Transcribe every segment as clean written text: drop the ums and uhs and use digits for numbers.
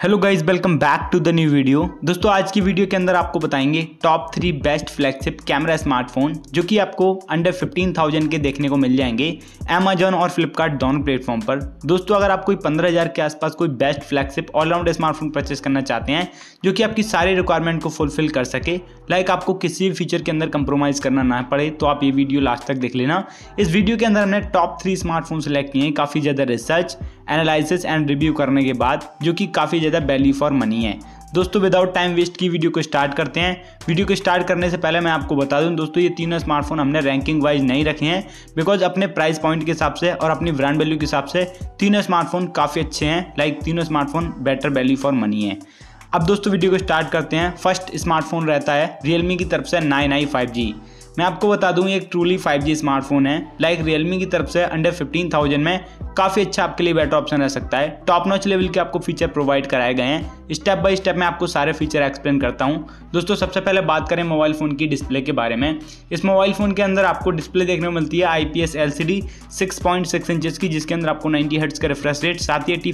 Hello guys, welcome back to the new video. दोस्तों आज की वीडियो के अंदर आपको बताएंगे top 3 best flagship camera smartphone जो कि आपको अंडर 15,000 के देखने को मिल जाएंगे अमेजॉन और फ्लिपकार्ट दोनों प्लेटफॉर्म पर। दोस्तों अगर आप कोई 15,000 के आसपास कोई best flagship all round smartphone purchase करना चाहते हैं जो कि आपकी सारी रिक्वायरमेंट को फुलफिल कर सके, लाइक आपको किसी भी फीचर के अंदर कंप्रोमाइज़ करना ना पड़े, तो आप ये वीडियो लास्ट तक देख लेना। इस वीडियो के अंदर हमने टॉप 3 स्मार्टफोन सेलेक्ट किए हैं काफ़ी ज़्यादा रिसर्च, एनालिसिस एंड रिव्यू करने के बाद, जो कि काफ़ी ज़्यादा वैल्यू फॉर मनी है। दोस्तों विदाउट टाइम वेस्ट की वीडियो को स्टार्ट करते हैं। वीडियो को स्टार्ट करने से पहले मैं आपको बता दूं दोस्तों, ये तीनों स्मार्टफोन हमने रैंकिंग वाइज नहीं रखे हैं, बिकॉज अपने प्राइस पॉइंट के हिसाब से और अपनी ब्रांड वैल्यू के हिसाब से तीनों स्मार्टफोन काफ़ी अच्छे हैं, लाइक तीनों smartphone better value for money है। अब दोस्तों वीडियो को स्टार्ट करते हैं। फर्स्ट स्मार्टफोन रहता है Realme की तरफ से 9i 5G। मैं आपको बता दूं ये एक ट्रूली 5G स्मार्टफोन है, लाइक Realme की तरफ से अंडर 15,000 में काफ़ी अच्छा आपके लिए बेटर ऑप्शन रह सकता है। टॉप नॉच लेवल के आपको फीचर प्रोवाइड कराए गए हैं। स्टेप बाय स्टेप मैं आपको सारे फीचर एक्सप्लेन करता हूं। दोस्तों सबसे पहले बात करें मोबाइल फ़ोन की डिस्प्ले के बारे में। इस मोबाइल फ़ोन के अंदर आपको डिस्प्ले देखने को मिलती है IPS LCD 6.6 इंचेस की, जिसके अंदर आपको 90 हर्ट्ज का रिफ्रेश रेट, साथ ही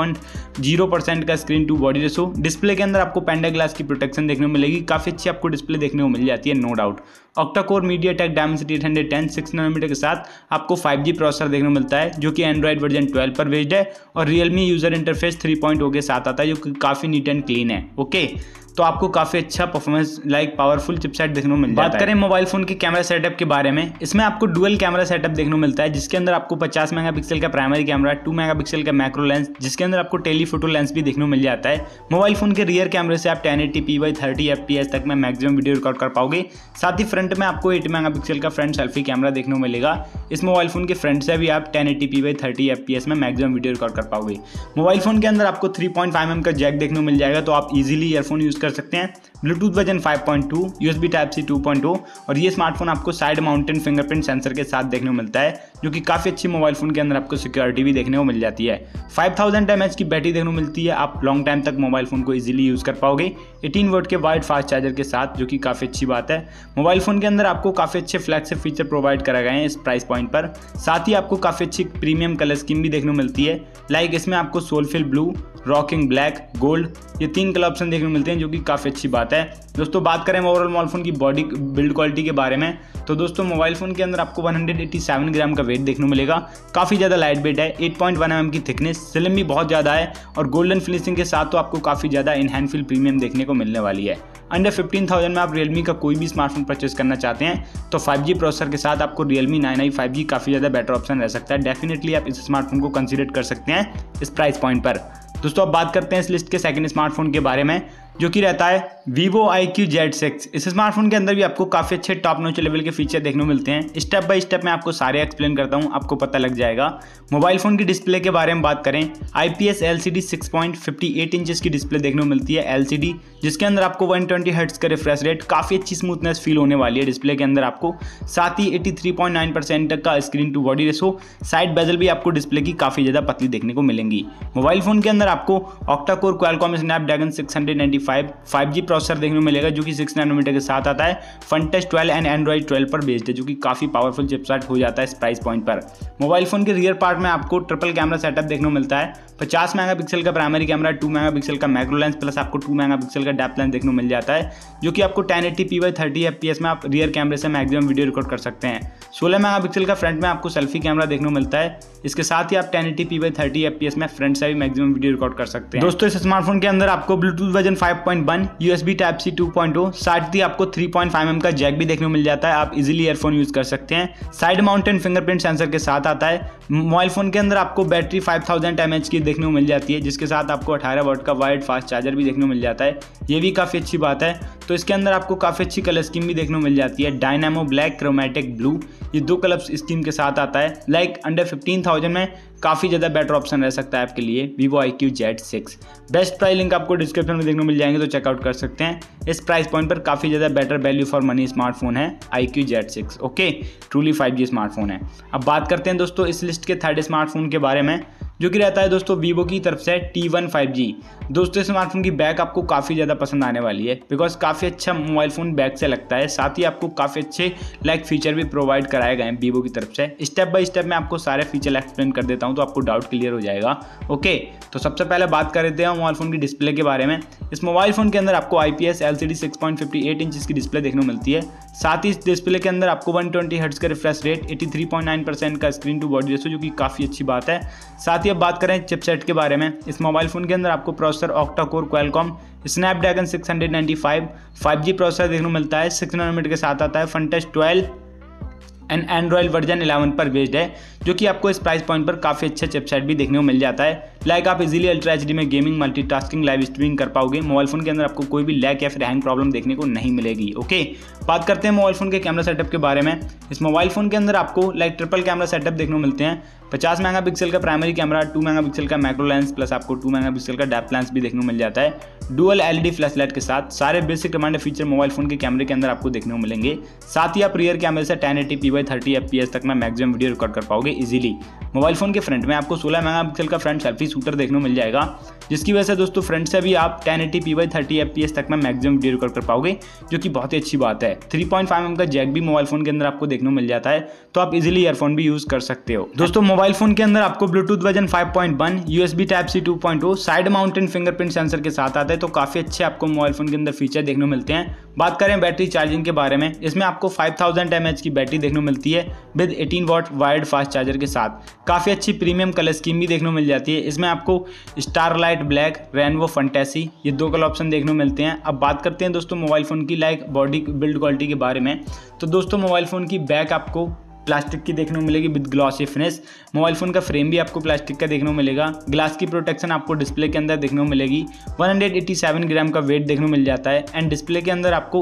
85.0% का screen to body ratio. Display के अंदर आपको पेंडा ग्लास की प्रोटेक्शन देखने को मिलेगी, काफ़ी अच्छी आपको डिस्प्ले देखने को मिल जाती है, no doubt. Octa core MediaTek Dimensity 810 6 nanometer के साथ आपको 5G प्रोसेसर देखने को मिलता है, जो कि एंड्रॉइड वर्जन 12 पर बेस्ड है और Realme यूजर इंटरफेस 3.0 के साथ आता है, जो कि काफ़ी नीट एंड क्लीन है। ओके, तो आपको काफ़ी अच्छा परफॉर्मेंस लाइक पावरफुल चिपसेट देखने को मिल जाता है। बात करें मोबाइल फ़ोन के कैमरा सेटअप के बारे में, इसमें आपको डुअल कैमरा सेटअप देखने को मिलता है, जिसके अंदर आपको 50 मेगापिक्सल का प्राइमरी कैमरा, 2 मेगापिक्सल का मैक्रो लेंस, जिसके अंदर आपको टेलीफोटो लेंस भी देखने को मिल जाता है। मोबाइल फ़ोन के रियर कैमरे से आप 1080p 30 fps तक में मैक्सिमम वीडियो रिकॉर्ड कर पाओगे। साथ ही फ्रंट में आपको 8 मेगापिक्सल का फ्रंट सेल्फी कैमरा देखने को मिलेगा। इस मोबाइल फ़ोन के फ्रंट से भी आप 1080p 30 fps में मैक्सिमम वीडियो रिकॉर्ड कर पाओगे। मोबाइल फ़ोन के अंदर आपको 3.5mm का जैक देखने को मिल जाएगा, तो आप इजीली ईयरफोन यूज़ कर सकते हैं। ब्लूटूथ वर्जन 5.2, USB Type-C 2.0 और ये स्मार्टफोन आपको साइड माउंटेन फिंगरप्रिंट सेंसर के साथ देखने को मिलता है, जो कि काफ़ी अच्छी मोबाइल फ़ोन के अंदर आपको सिक्योरिटी भी देखने को मिल जाती है। 5000 mAh की बैटरी देखने को मिलती है, आप लॉन्ग टाइम तक मोबाइल फ़ोन को इजीली यूज़ कर पाओगे 18 वोल्ट के वाइड फास्ट चार्जर के साथ, जो कि काफ़ी अच्छी बात है। मोबाइल फ़ोन के अंदर आपको काफ़ी अच्छे फ्लैगशिप फीचर प्रोवाइड कराए गए हैं इस प्राइस पॉइंट पर। साथ ही आपको काफ़ी अच्छी प्रीमियम कलर स्कीम भी देखने को मिलती है, लाइक इसमें आपको soulful blue, rocking black, gold, ये 3 कलर ऑप्शन देखने को मिलते हैं, जो कि काफ़ी अच्छी बात है। दोस्तों बात करें ओवरऑल मोबाइल फ़ोन की बॉडी बिल्ड क्वालिटी के बारे में, तो दोस्तों मोबाइल फ़ोन के अंदर आपको 187 ग्राम का वेट देखने को मिलेगा, काफ़ी ज़्यादा लाइट वेट है, 8.1 mm की थिकनेस, स्लिम भी बहुत ज़्यादा है और गोल्डन फिनिशिंग के साथ तो आपको काफ़ी ज़्यादा इनहैंड फील प्रीमियम देखने को मिलने वाली है। अंडर 15,000 में आप Realme का कोई भी स्मार्टफोन परचेस करना चाहते हैं तो 5G प्रोसेसर के साथ आपको Realme 9i 5G काफ़ी ज़्यादा बेटर ऑप्शन रह सकता है। डेफिनेटली आप इस स्मार्टफोन को कंसीडर कर सकते हैं इस प्राइस पॉइंट पर। दोस्तों अब बात करते हैं इस लिस्ट के सेकंड स्मार्टफोन के बारे में, जो कि रहता है Vivo IQ Z6। इस स्मार्टफोन के अंदर भी आपको काफ़ी अच्छे टॉप नॉच लेवल के फीचर देखने को मिलते हैं। स्टेप बाय स्टेप मैं आपको सारे एक्सप्लेन करता हूं, आपको पता लग जाएगा। मोबाइल फ़ोन की डिस्प्ले के बारे में बात करें, IPS LCD 6.58 इंचेस की डिस्प्ले देखने को मिलती है LCD, जिसके अंदर आपको 120 हर्ट्ज का रिफ्रेश रेट, काफ़ी अच्छी स्मूथनेस फील होने वाली है डिस्प्ले के अंदर आपको। साथ ही 83.9% तक का screen to body ratio, side bezel भी आपको डिस्प्ले की काफ़ी ज़्यादा पतली देखने को मिलेंगी। मोबाइल फ़ोन के अंदर आपको octa core Qualcomm Snapdragon 695 5G processor देखने को मिलेगा, जो कि 6 नैनोमीटर के साथ आता है। FunTouch 12 एंड एंड्रॉइड 12 पर बेस्ड है, जो कि काफ़ी पावरफुल चिपसेट हो जाता है इस प्राइस पॉइंट पर। मोबाइल फ़ोन के रियर पार्ट में आपको ट्रिपल कैमरा सेटअप देखने को मिलता है, 50 मेगापिक्सल का प्राइमरी कैमरा, 2 मेगापिक्सल का मैक्रो लेंस, प्लस आपको 2 मेगापिक्सल का डेप्थ लेंस देखने को मिल जाता है, जो कि आपको 1080p 30 fps में आप रियर कैमरे से मैक्सिमम वीडियो रिकॉर्ड कर सकते हैं। 16 मेगापिक्सल का फ्रंट में आपको सेल्फी कैमरा देखने को मिलता है, इसके साथ ही आप 1080p 30 fps में फ्रंट से भी मैक्सिमम वीडियो रिकॉर्ड कर सकते हैं। दोस्तों इस स्मार्टफोन के अंदर आपको ब्लूटूथ वर्जन 5.1, USB Type-C 2.0, साथ ही आपको 3.5mm का जैक भी देखने को मिल जाता है, आप इजीली ईयरफोन यूज कर सकते हैं। साइड माउंटेन फिंगरप्रिंट सेंसर के साथ आता है। मोबाइल फ़ोन के अंदर आपको बैटरी 5000 mAh की देखने को मिल जाती है, जिसके साथ आपको 18 वाट का वाइड फास्ट चार्जर भी देखने को मिल जाता है, ये भी काफ़ी अच्छी बात है। तो इसके अंदर आपको काफ़ी अच्छी कलर स्कीम भी देखने को मिल जाती है, डायनामो ब्लैक, क्रोमैटिक ब्लू, ये 2 कलर स्कीम के साथ आता है। लाइक अंडर 15,000 में काफ़ी ज़्यादा बेटर ऑप्शन रह सकता है आपके लिए Vivo IQ Z6। Best price link आपको डिस्क्रिप्शन में देखने को मिल जाएंगे, तो चेकआउट कर सकते हैं। इस प्राइस पॉइंट पर काफ़ी ज़्यादा better value for money smartphone है IQ Z6। Okay, truly 5G smartphone है। अब बात करते हैं दोस्तों इस लिस्ट के थर्ड स्मार्टफोन के बारे में, जो कि रहता है दोस्तों वीवो की तरफ से T1 5G। दोस्तों स्मार्टफोन की बैक आपको काफ़ी ज़्यादा पसंद आने वाली है, बिकॉज काफ़ी अच्छा मोबाइल फ़ोन बैक से लगता है। साथ ही आपको काफ़ी अच्छे फीचर भी प्रोवाइड कराए गए हैं वीवो की तरफ से। स्टेप बाय स्टेप मैं आपको सारे फीचर एक्सप्लेन कर देता हूं, तो आपको डाउट क्लियर हो जाएगा। ओके, तो सबसे पहले बात कर लेते हैं मोबाइल फ़ोन की डिस्प्ले के बारे में। इस मोबाइल फ़ोन के अंदर आपको IPS LCD 6.58 इंच की डिस्प्ले देखने को मिलती है। साथ ही इस डिस्प्ले के अंदर आपको 120 हर्ट्ज का रिफ्रेश रेट, 83.9% का स्क्रीन टू बॉडी रेशो, जो कि काफ़ी अच्छी बात है। साथ ही अब बात करें चिपसेट के बारे में। इस मोबाइल फ़ोन के अंदर आपको processor octa core Qualcomm Snapdragon 695 5G processor देखने को मिलता है। 6 नैनोमीटर के साथ आता है। FunTouch 12 एंड एंड्रॉइड वर्जन 11 पर बेस्ड है, जो कि आपको इस प्राइस पॉइंट पर काफ़ी अच्छा चिपसेट भी देखने को मिल जाता है। आप इजीली अल्ट्रा HD में गेमिंग, मल्टीटास्किंग, लाइव स्ट्रीमिंग कर पाओगे। मोबाइल फ़ोन के अंदर आपको कोई भी लैग या फिर हैंग प्रॉब्लम देखने को नहीं मिलेगी। ओके, बात करते हैं मोबाइल फ़ोन के कैमरा सेटअप के बारे में। इस मोबाइल फ़ोन के अंदर आपको ट्रिपल कैमरा सेटअप देखने को मिलते हैं। 50 मेगापिक्सल का प्राइमरी कैमरा, 2 मेगापिक्सल का मैक्रो लेंस, प्लस आपको 2 मेगापिक्सल का डेप्थ लेंस भी देखने को मिल जाता है। डुअल LED फ्लैश लाइट के साथ सारे basic demanded feature mobile phone के कैमरे के अंदर आपको देखने को मिलेंगे। साथ ही आप रियर कैमरे से 1080p 30 fps तक में मैक्सिमम वीडियो रिकॉर्ड कर पाओगे इजीली। मोबाइल फ़ोन के फ्रंट में आपको 16 मेगापिक्सल का फ्रंट सेल्फी शूटर देखने को मिल जाएगा, जिसकी वजह से दोस्तों फ्रंट से भी आप 1080p 30 fps तक में मैक्सिमम वीडियो रिकॉर्ड कर पाओगे, जो कि बहुत ही अच्छी बात है। 3.5mm का जैक भी मोबाइल फ़ोन के अंदर आपको देखने को मिल जाता है, तो आप इजीली ईयरफोन भी यूज़ कर सकते हो। दोस्तों मोबाइल फ़ोन के अंदर आपको Bluetooth version 5.1, USB Type-C 2.0, side mounted fingerprint sensor के साथ आता है, तो काफ़ी अच्छे आपको मोबाइल फ़ोन के अंदर फीचर देखने को मिलते हैं। बात करें बैटरी चार्जिंग के बारे में, इसमें आपको 5000 mAh की बैटरी देखने को मिलती है with 18 watt wired fast charger के साथ। काफ़ी अच्छी प्रीमियम कलर स्कीम भी देखने को मिल जाती है। इसमें आपको स्टारलाइट ब्लैक, रेनबो, फंटेसी, ये 2 कलर ऑप्शन देखने को मिलते हैं। अब बात करते हैं दोस्तों मोबाइल फ़ोन की बॉडी बिल्ड क्वालिटी के बारे में। तो दोस्तों मोबाइल फ़ोन की बैक आपको प्लास्टिक की देखने को मिलेगी with glossy finish. Mobile phone का फ्रेम भी आपको प्लास्टिक का देखने को मिलेगा। ग्लास की प्रोटेक्शन आपको डिस्प्ले के अंदर देखने को मिलेगी। 187 ग्राम का वेट देखने को मिल जाता है एंड डिस्प्ले के अंदर आपको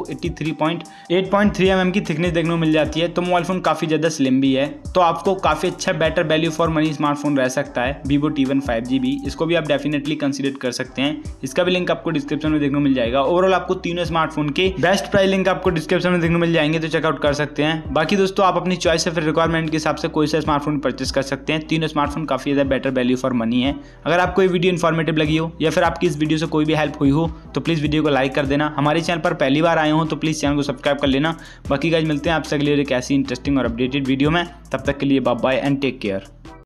8.3 mm की थिकनेस देखने को मिल जाती है। तो मोबाइल फ़ोन काफ़ी ज़्यादा स्लिम भी है, तो आपको काफ़ी अच्छा better value for money smartphone रह सकता है वीवो T1 5G भी। इसको भी आप डेफिनेटली कंसीडर कर सकते हैं। इसका भी लिंक आपको डिस्क्रिप्शन में देखने को मिल जाएगा। ओवरऑल आपको तीनों स्मार्टफोन के बेस्ट प्राइस लिंक आपको डिस्क्रिप्शन में देखने को मिल जाएंगे, तो चेकआउट कर सकते हैं। बाकी दोस्तों आप अपनी चॉइस से फिर रिक्वायरमेंट के हिसाब से कोई सा स्मार्टफोन परचेस कर सकते हैं। तीनों स्मार्टफोन काफ़ी ज़्यादा बेटर वैल्यू फॉर मनी है। अगर आपको ये वीडियो इन्फॉर्मेटिव लगी हो या फिर आपकी इस वीडियो से कोई भी हेल्प हुई हो, तो प्लीज़ वीडियो को लाइक कर देना। हमारे चैनल पर पहली बार आए हो तो प्लीज़ चैनल को सब्सक्राइब कर लेना। बाकी गाइस मिलते हैं आपसे अगली एक ऐसी इंटरेस्टिंग और अपडेटेड वीडियो में। तब तक के लिए bye bye and take care.